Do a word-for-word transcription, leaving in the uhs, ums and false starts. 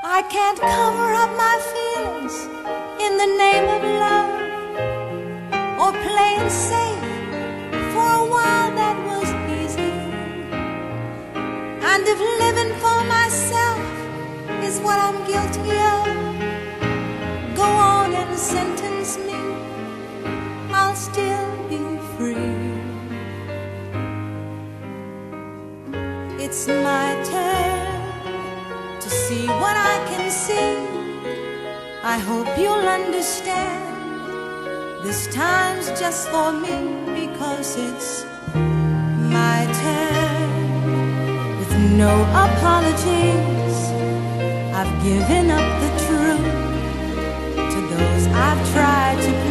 I can't cover up my feelings in the name of love, or play it safe. For a while that was easy, and if living for myself is what I'm guilty of, go on and sentence me, I'll still be free. It's my turn to see what I can see. I hope you'll understand, this time's just for me, because it's my turn. With no apologies, I've given up the truth to those I've tried to